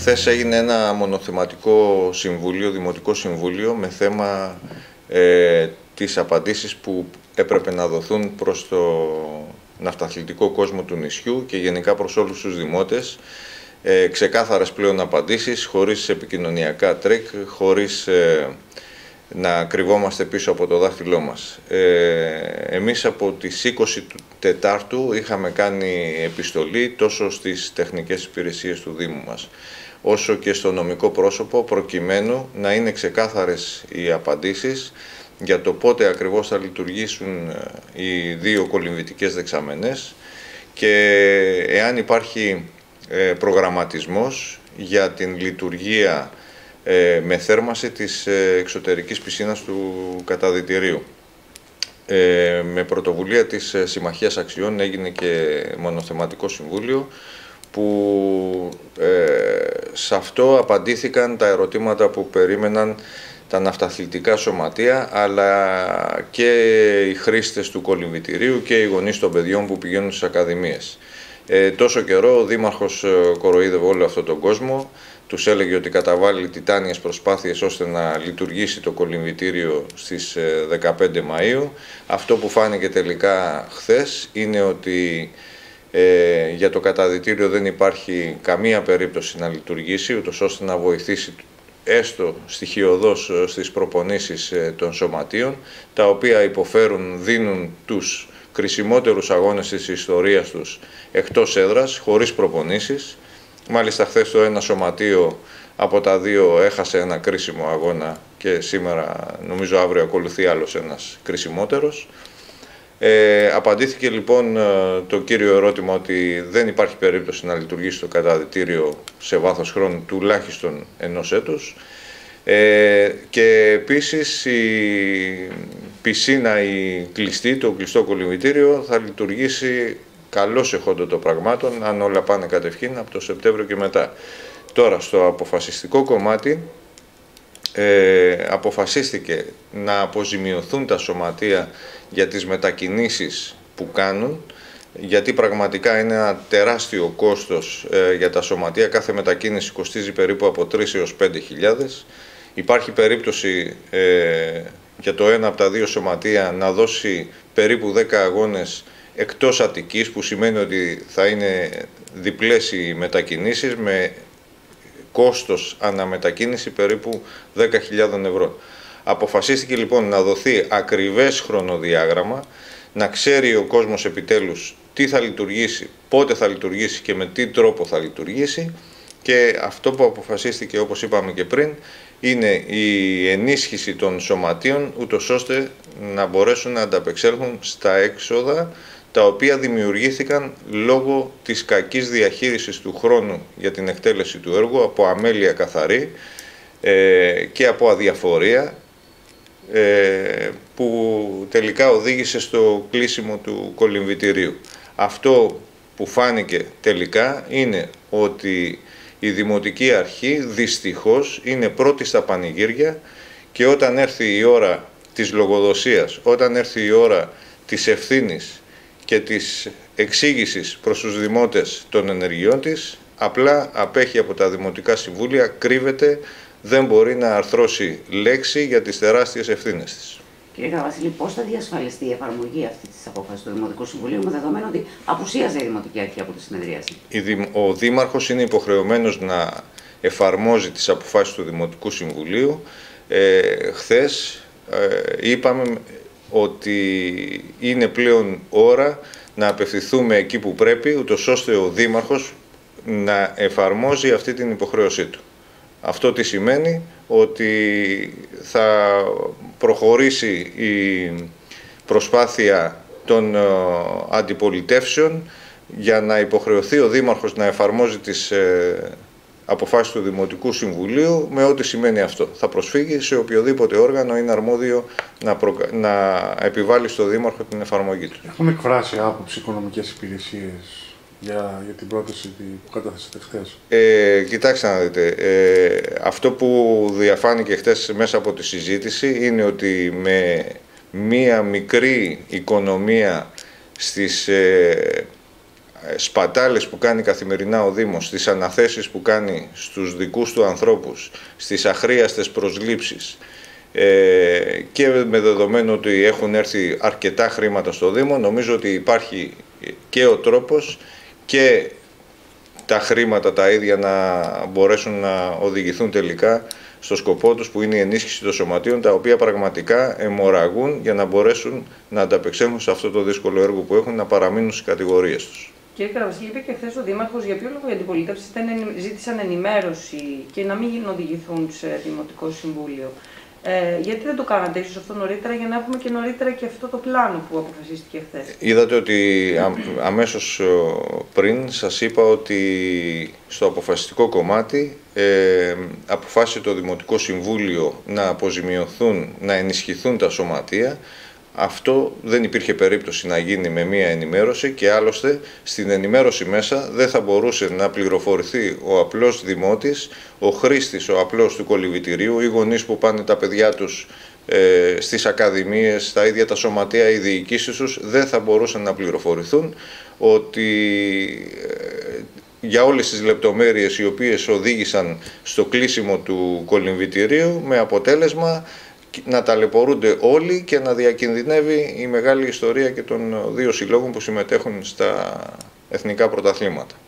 Χθες έγινε ένα μονοθεματικό συμβούλιο, δημοτικό συμβούλιο, με θέμα τις απαντήσεις που έπρεπε να δοθούν προς το ναυταθλητικό κόσμο του νησιού και γενικά προς όλους τους δημότες. Ξεκάθαρες πλέον απαντήσεις, χωρίς επικοινωνιακά τρίκ, χωρίς να κρυβόμαστε πίσω από το δάχτυλό μας. Εμείς από τις 20 του Τετάρτου είχαμε κάνει επιστολή τόσο στις τεχνικές υπηρεσίες του Δήμου μας, όσο και στο νομικό πρόσωπο, προκειμένου να είναι ξεκάθαρες οι απαντήσεις για το πότε ακριβώς θα λειτουργήσουν οι δύο κολυμβητικές δεξαμενές και εάν υπάρχει προγραμματισμός για την λειτουργία με θέρμανση της εξωτερικής πισίνας του καταδυτηρίου. Με πρωτοβουλία της Συμμαχίας Αξιών έγινε και μονοθεματικό συμβούλιο που σε αυτό απαντήθηκαν τα ερωτήματα που περίμεναν τα ναυταθλητικά σωματεία, αλλά και οι χρήστες του κολυμβητηρίου και οι γονείς των παιδιών που πηγαίνουν στις ακαδημίες. Τόσο καιρό ο Δήμαρχος κοροϊδεύε όλο αυτόν τον κόσμο, τους έλεγε ότι καταβάλει τιτάνιες προσπάθειες ώστε να λειτουργήσει το κολυμβητήριο στις 15 Μαΐου. Αυτό που φάνηκε τελικά χθες είναι ότι για το καταδυτήριο δεν υπάρχει καμία περίπτωση να λειτουργήσει, ούτως ώστε να βοηθήσει έστω στοιχειωδώς στις προπονήσεις των σωματείων, τα οποία υποφέρουν, δίνουν τους κρισιμότερους αγώνες της ιστορίας τους εκτός έδρας, χωρίς προπονήσεις. Μάλιστα χθες το ένα σωματείο από τα δύο έχασε ένα κρίσιμο αγώνα και σήμερα νομίζω αύριο ακολουθεί άλλος ένας κρισιμότερος. Απαντήθηκε λοιπόν το κύριο ερώτημα ότι δεν υπάρχει περίπτωση να λειτουργήσει το καταδυτήριο σε βάθος χρόνου τουλάχιστον ενός έτους. Και επίσης η πισίνα, η κλειστή, το κλειστό κολυμβητήριο θα λειτουργήσει καλώς εχόντων των πραγμάτων, αν όλα πάνε κατευχήν, από το Σεπτέμβριο και μετά. Τώρα, στο αποφασιστικό κομμάτι, αποφασίστηκε να αποζημιωθούν τα σωματεία για τις μετακινήσεις που κάνουν, γιατί πραγματικά είναι ένα τεράστιο κόστος για τα σωματεία. Κάθε μετακίνηση κοστίζει περίπου από 3 έως 5.000. Υπάρχει περίπτωση για το ένα από τα δύο σωματεία να δώσει περίπου 10 αγώνες εκτός Αττικής, που σημαίνει ότι θα είναι διπλές οι μετακινήσεις με κόστος αναμετακίνηση περίπου 10.000 ευρώ. Αποφασίστηκε λοιπόν να δοθεί ακριβές χρονοδιάγραμμα, να ξέρει ο κόσμος επιτέλους τι θα λειτουργήσει, πότε θα λειτουργήσει και με τι τρόπο θα λειτουργήσει, και αυτό που αποφασίστηκε, όπως είπαμε και πριν, είναι η ενίσχυση των σωματείων, ούτως ώστε να μπορέσουν να ανταπεξέλθουν στα έξοδα τα οποία δημιουργήθηκαν λόγω της κακής διαχείρισης του χρόνου για την εκτέλεση του έργου, από αμέλεια καθαρή και από αδιαφορία, που τελικά οδήγησε στο κλείσιμο του κολυμβητηρίου. Αυτό που φάνηκε τελικά είναι ότι η Δημοτική Αρχή δυστυχώς είναι πρώτη στα πανηγύρια, και όταν έρθει η ώρα της λογοδοσίας, όταν έρθει η ώρα της ευθύνης και της εξήγησης προς τους δημότες των ενεργειών της, απλά απέχει από τα Δημοτικά Συμβούλια, κρύβεται, δεν μπορεί να αρθρώσει λέξη για τις τεράστιες ευθύνες της. Κύριε Καβασίλη, πώς θα διασφαλιστεί η εφαρμογή αυτή της απόφασης του Δημοτικού Συμβουλίου, με δεδομένο ότι απουσίαζε η Δημοτική Αρχή από τη συνεδρίαση? Ο Δήμαρχος είναι υποχρεωμένος να εφαρμόζει τις αποφάσεις του Δημοτικού Συμβουλίου. Χθες είπαμε ότι είναι πλέον ώρα να απευθυνθούμε εκεί που πρέπει, ούτως ώστε ο Δήμαρχος να εφαρμόζει αυτή την υποχρέωσή του. Αυτό τι σημαίνει? Ότι θα προχωρήσει η προσπάθεια των αντιπολιτεύσεων για να υποχρεωθεί ο Δήμαρχος να εφαρμόζει τις αποφάσεις του Δημοτικού Συμβουλίου, με ό,τι σημαίνει αυτό. Θα προσφύγει σε οποιοδήποτε όργανο είναι αρμόδιο να επιβάλλει στο Δήμαρχο την εφαρμογή του. Έχουν εκφράσει άποψη οικονομικές υπηρεσίες για την πρόταση που καταθέσατε χθες? Κοιτάξτε να δείτε, αυτό που διαφάνηκε χθες μέσα από τη συζήτηση είναι ότι με μία μικρή οικονομία στις σπατάλες που κάνει καθημερινά ο Δήμος, στις αναθέσεις που κάνει στους δικούς του ανθρώπους, στις αχρίαστες προσλήψεις και με δεδομένο ότι έχουν έρθει αρκετά χρήματα στο Δήμο, νομίζω ότι υπάρχει και ο τρόπος και τα χρήματα τα ίδια να μπορέσουν να οδηγηθούν τελικά στο σκοπό τους, που είναι η ενίσχυση των σωματείων, τα οποία πραγματικά αιμορραγούν για να μπορέσουν να ανταπεξέλθουν σε αυτό το δύσκολο έργο που έχουν, να παραμείνουν στις κατηγορίες τους. Κύριε Καραβασίλη, είπε και χθες ο Δήμαρχος για ποιο λόγο οι αντιπολίτευσεις ζήτησαν ενημέρωση και να μην οδηγηθούν σε Δημοτικό Συμβούλιο. Γιατί δεν το κάνατε ίσως αυτό νωρίτερα, για να έχουμε και νωρίτερα και αυτό το πλάνο που αποφασίστηκε χθες? Είδατε ότι αμέσως πριν σας είπα ότι στο αποφασιστικό κομμάτι αποφάσισε το Δημοτικό Συμβούλιο να αποζημιωθούν, να ενισχυθούν τα σωματεία. Αυτό δεν υπήρχε περίπτωση να γίνει με μία ενημέρωση, και άλλωστε στην ενημέρωση μέσα δεν θα μπορούσε να πληροφορηθεί ο απλός δημότης, ο χρήστης, ο απλός του κολυμβητηρίου, οι γονείς που πάνε τα παιδιά τους στις ακαδημίες, στα ίδια τα σωματεία, οι διοικήσεις τους δεν θα μπορούσαν να πληροφορηθούν ότι για όλες τις λεπτομέρειες οι οποίες οδήγησαν στο κλείσιμο του κολυμβητηρίου, με αποτέλεσμα να ταλαιπωρούνται όλοι και να διακινδυνεύει η μεγάλη ιστορία και των δύο συλλόγων που συμμετέχουν στα εθνικά πρωταθλήματα.